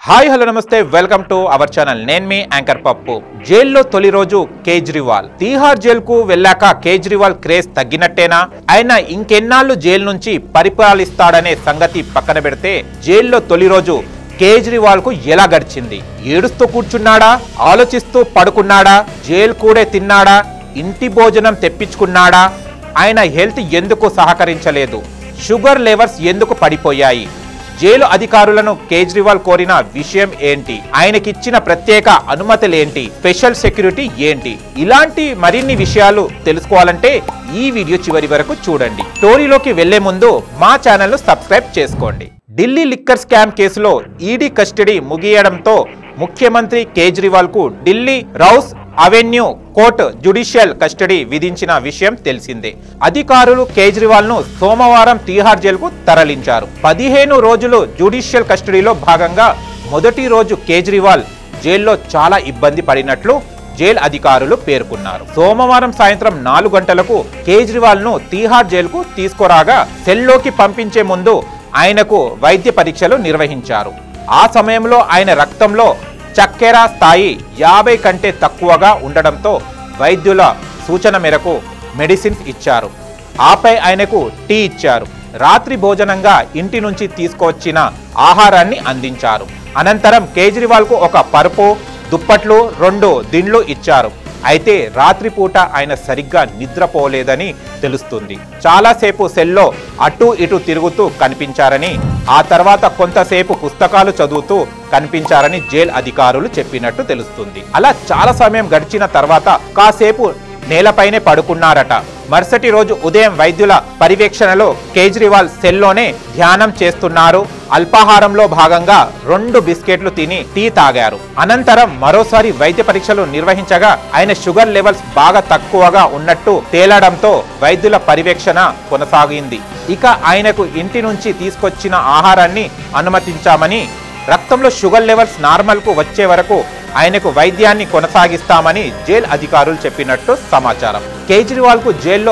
hi hello నమస్తే welcome to our channel నేను మీ యాంకర్ పప్పు జైల్లో తొలి రోజు కేజ్రీవాల్ తీహార్ జైల్ కు వెళ్ళాక కేజ్రీవాల్ క్రేజ్ తగ్గినట్టేనా ఆయన ఇంకెన్నాళ్ళు జైలు నుంచి పరిపాలిస్తాడనే సంగతి పక్కన పెడితే జైల్లో తొలి రోజు కేజ్రీవాల్ కు ఎలా గడిచింది ఏడుస్తూ కూర్చున్నాడా ఆలోచిస్తూ పడుకున్నాడా జైలు కూడే తిన్నాడా ఇంటి భోజనం తెప్పించుకున్నాడా ఆయన హెల్త్ ఎందుకు సహకరించలేదు షుగర్ లెవెల్స్ ఎందుకు పడిపోయాయి జైలు అధికారులను కేజ్రీవాల్ కోరిన విషయం ఏంటి ఆయనకిచ్చిన ప్రత్యేక అనుమతులేంటి స్పెషల్ సెక్యూరిటీ ఏంటి ఇలాంటి మరిన్ని విషయాలు తెలుసుకోవాలంటే ఈ వీడియో చివరి వరకు చూడండి స్టోరీలోకి వెళ్లే ముందు మా ఛానల్ ను సబ్స్క్రైబ్ చేసుకోండి ఢిల్లీ లిక్కర్ స్కామ్ కేసులో ఈడీ కస్టడీ ముగియడంతో ముఖ్యమంత్రి కేజ్రీవాల్ కు Delhi Rouse Avenue court judicial custody విధించిన విషయం తెలిసిందే అధికారులు కేజ్రీవాల్ ను సోమవారం తీహార్ జైలుకు తరలించారు 15 రోజులు జ్యుడిషియల్ కస్టడీలో భాగంగా మొదటి రోజు కేజ్రీవాల్ జైల్లో చాలా ఇబ్బంది పడినట్లు జైలు అధికారులు పేర్కొన్నారు సోమవారం సాయంత్రం 4 గంటలకు కేజ్రీవాల్ ను తీహార్ జైలుకు తీసుకురాగా సెల్లోకి పంపించే ముందు ఆయనకు వైద్య పరీక్షలు నిర్వహించారు ఆ సమయంలో ఆయన రక్తంలో చక్కెర స్థాయి 50 కంటే తక్కువగా ఉండడంతో వైద్యుల సూచన మేరకు మెడిసిన్స్ ఇచ్చారు ఆపై ఆయనకు టీ ఇచ్చారు రాత్రి భోజనంగా ఇంటి నుంచి తీసుకువచ్చిన ఆహారాన్ని అందించారు అనంతరం కేజ్రీవాల్ కు ఒక పరుపు దుప్పట్లు 2 దిండ్లు ఇచ్చారు అయితే రాత్రిపూట ఆయన సరిగ్గా నిద్రపోలేదని తెలుస్తుంది చాలాసేపు సెల్లో అటు ఇటు తిరుగుతూ కనిపించారని ఆ తర్వాత కొంతసేపు పుస్తకాలు చదువుతూ కనిపించారని జైలు అధికారులు చెప్పినట్టు తెలుస్తుంది అలా చాలా సమయం గడిచిన తర్వాత కాసేపు నేలపైనే పడుకున్నారట మరుసటి రోజు ఉదయం వైద్యుల పర్యవేక్షణలో కేజ్రీవాల్ సెల్లోనే ధ్యానం చేస్తున్నారు అల్పాహారంలో భాగంగా 2 బిస్కెట్లు తిని టీ తాగారు అనంతరం మరోసారి వైద్య పరీక్షలు నిర్వహించగా ఆయన షుగర్ లెవెల్స్ బాగా తక్కువగా ఉన్నట్టు తేలడంతో వైద్యుల పర్యవేక్షణ కొనసాగింది ఇక ఆయనకు ఇంటి నుంచి తీసుకొచ్చిన ఆహారాన్ని అనుమతించామని రక్తంలో షుగర్ లెవెల్స్ నార్మల్ కు వచ్చే వరకు ఆయనకు వైద్యాన్ని కొనసాగిస్తామని జైలు అధికారులు చెప్పినట్టు సమాచారం కేజ్రీవాల్ కు జైల్లో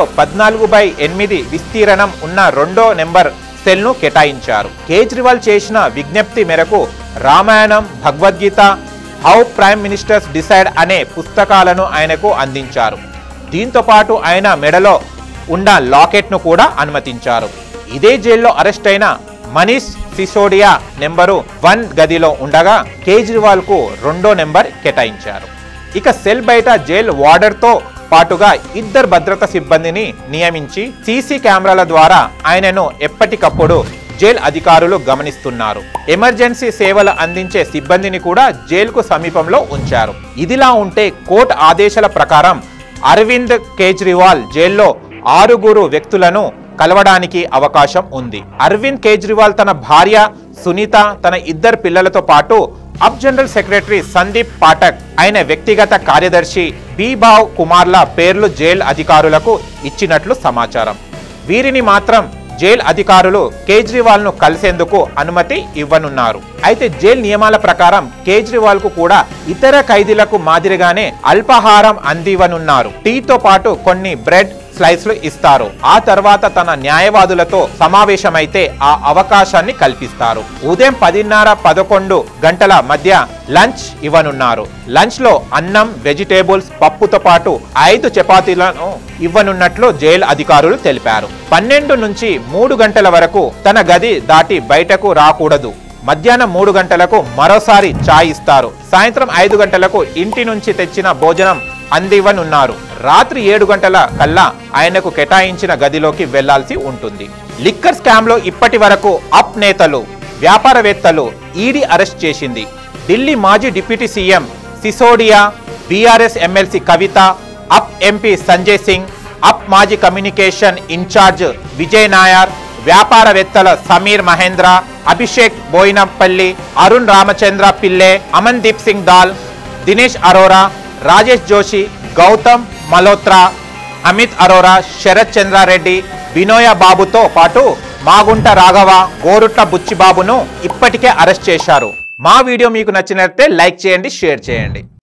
14/8 విస్తీర్ణం ఉన్న 2వ నెంబర్ సెల్ ను కేటాయించారు కేజ్రీవాల్ చేసిన విజ్ఞప్తి మేరకు Ramayanam Bhagavad Gita how prime ministers decide అనే పుస్తకాలను ఆయనకు అందించారు దీంతో పాటు ఆయన మెడలో ఉన్న లాకెట్ ను కూడా అనుమతించారు ఇదే జైల్లో అరెస్ట్ అయిన మనీష్ సిసోడియా నెంబరు 1 గదిలో ఉండగా కేజ్రీవాల్ కు 2వ నెంబర్ కేటాయించారు ఇక సెల్ బయట జైలు వార్డర్ తో పాటుగా 2 భద్రతా సిబ్బందిని నియమించి సీసీ కెమెరాల ద్వారా ఆయనను ఎప్పటికప్పుడు జైలు అధికారులు గమనిస్తున్నారు ఎమర్జెన్సీ సేవలు అందించే సిబ్బందిని కూడా జైలుకు సమీపంలో ఉంచారు ఇదిలా ఉంటే కోర్టు ఆదేశాల ప్రకారం అరవింద్ కేజ్రీవాల్ జైల్లో 6 వ్యక్తులను కలవడానికి అవకాశం ఉంది అరవింద్ కేజ్రీవాల్ తన భార్య సునీత తన 2 పిల్లలతో పాటు అప్ జనరల్ సెక్రటరీ సందీప్ పాఠక్ ఆయన వ్యక్తిగత కార్యదర్శి బీభావ్ కుమార్ల పేర్లు జైలు అధికారులకు ఇచ్చినట్లు సమాచారం వీరిని మాత్రం జైలు అధికారులు కేజ్రీవాల్ ను కలిసేందుకు అనుమతి ఇవ్వనున్నారు అయితే జైలు నియమాల ప్రకారం కేజ్రీవాల్ కు కూడా ఇతర ఖైదీలకు మాదిరిగానే అల్పాహారం అందివ్వనున్నారు టీతో పాటు కొన్ని బ్రెడ్ స్లైస్లు ఇస్తారు ఆ తర్వాత తన న్యాయవాదులతో సమావేశమైతే ఆ అవకాశాన్ని కల్పిస్తారు ఉదయం 10:30-11 గంటల మధ్య లంచ్ ఇవ్వనున్నారు లంచ్ లో అన్నం వెజిటేబుల్స్ పప్పుతో పాటు 5 చపాతీలను ఇవ్వనున్నట్లు జైలు అధికారులు తెలిపారు 12 నుంచి 3 గంటల వరకు తన గది దాటి బయటకు రాకూడదు మధ్యాహ్నం 3 గంటలకు మరోసారి చాయ్ ఇస్తారు సాయంత్రం 5 గంటలకు ఇంటి నుంచి తెచ్చిన భోజనం అందివ్వనున్నారు రాత్రి 7 గంటల కల్లా ఆయనకు కేటాయించిన గదిలోకి వెళ్లాల్సి ఉంటుంది లిక్కర్ స్కామ్ లో ఇప్పటి వరకు అప్ నేతలు వ్యాపారవేత్తలు ఈడీ అరెస్ట్ చేసింది ఢిల్లీ మాజీ deputy CM Sisodia BRS MLC Kavitha AAP MP Sanjay Singh AAP మాజీ కమ్యూనికేషన్ ఇన్ఛార్జ్ విజయ్ నాయర్ వ్యాపారవేత్తల సమీర్ మహేంద్ర అభిషేక్ బోయినపల్లి అరుణ్ రామచంద్ర పిల్లే అమన్దీప్ సింగ్ దాల్ దినేష్ అరోరా రాజేష్ జోషి గౌతమ్ మల్హోత్రా అమిత్ అరోరా శరత్ చంద్రారెడ్డి బినోయ్ బాబుతో పాటు మాగుంట రాఘవ గోరుట్ల బుచ్చిబాబును ఇప్పటికే అరెస్ట్ చేశారు మా వీడియో మీకు నచ్చినట్లయితే లైక్ చేయండి షేర్ చేయండి